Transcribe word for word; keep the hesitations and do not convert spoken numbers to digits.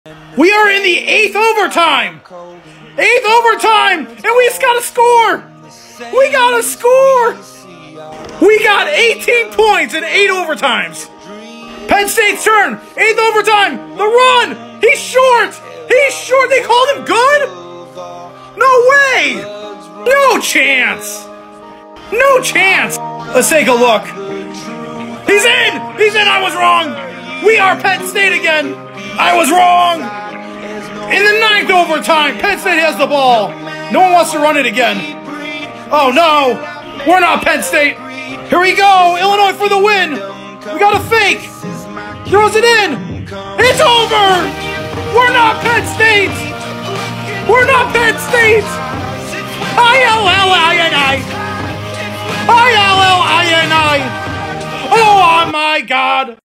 We are in the eighth overtime! Eighth overtime! And we just gotta score! We gotta score! We got eighteen points in eight overtimes! Penn State's turn! Eighth overtime! The run! He's short! He's short! They called him good? No way! No chance! No chance! Let's take a look. He's in! He's in! I was wrong! We are Penn State again! I was wrong! In the ninth overtime, Penn State has the ball. No one wants to run it again. Oh no! We're not Penn State! Here we go! Illinois for the win! We got a fake! Throws it in! It's over! We're not Penn State! We're not Penn State! I L L I N I! I L L I N I! Oh my God!